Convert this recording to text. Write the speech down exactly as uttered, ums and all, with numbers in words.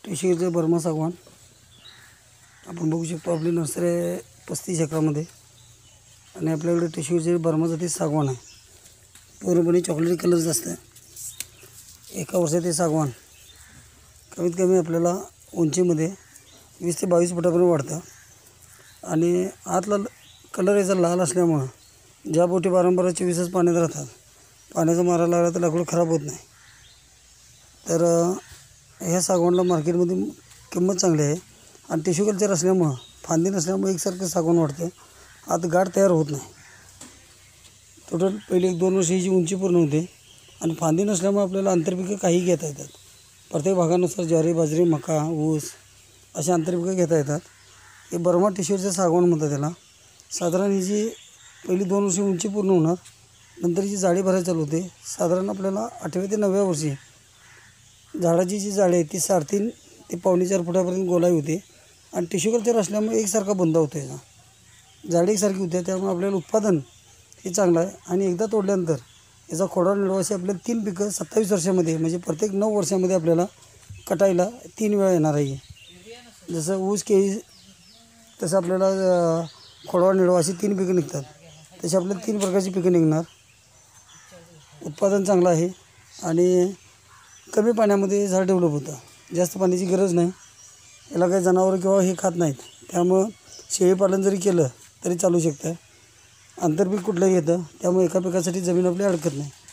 टिशूचे Burma सागवान आपण बघू शकतो. आपली नर्सरी आहे पस्तीस एकरामध्ये आणि आपल्याकडे टिशूचे बर्मा जाती सागवान आहे. पूर्णपणे चॉकलेटी कलर असतं. एका वर्षात हे सागवान कमीत कमी आपल्याला उंचीमध्ये वीस ते बावीस फुटापर्यंत वाढतं आणि आतला कलर याचा लाल असल्यामुळं ज्या बोटी वारंवार चोवीसच पाण्यात राहतात, पाण्याचा मारा लागला तर लाकूड खराब होत नाही. तर ह्या सागवानला मार्केटमध्ये किंमत चांगली आहे आणि टिश्यू कल्चर असल्यामुळं फांदी नसल्यामुळे एकसारखं सागवान वाढतं. आत गाठ तयार होत नाही. टोटल पहिले एक दोन वर्ष हिची उंची पूर्ण होते आणि फांदी नसल्यामुळे आपल्याला आंतरपिकं काही घेता येतात. प्रत्येक भागानुसार ज्वारी, बाजरी, मका, ऊस अशा आंतरपिकं घेता येतात. हे बर्मा टिश्यूचं सागवान म्हणतात त्याला. साधारण हिची पहिली दोन वर्षी उंची पूर्ण होणार, नंतर हिची जाडी भरायला चालू होते. साधारण आपल्याला आठव्या ते नवव्या वर्षी झाडाची जी जाडी आहे ती साडेतीन ते पावणे चार फुटापर्यंत गोलाई होते आणि टिश्यू कल्चर असल्यामुळे एकसारखा बंद होतो. याचा जाडी एकसारखी होते, त्यामुळे आपल्याला उत्पादन हे चांगलं आहे. आणि एकदा तोडल्यानंतर याचा खोडा निळवाशी आपल्याला तीन पिकं सत्तावीस वर्षामध्ये म्हणजे प्रत्येक नऊ वर्षामध्ये आपल्याला कटायला तीन वेळा येणार आहे. जसं ऊस केळी तसं आपल्याला खोडवा निळवा अशी तीन पिकं निघतात, तशी आपल्याला तीन प्रकारची पिकं निघणार. उत्पादन चांगलं आहे आणि कमी पाण्यामध्ये झाड डेव्हलप होतं. जास्त पाण्याची गरज नाही. याला काही जनावरं किंवा हे खात नाहीत, त्यामुळं शेळीपालन जरी केलं तरी चालू शकतं. आंतरपीक कुठलंही येतं, त्यामुळे एका पिकासाठी जमीन आपली अडकत नाही.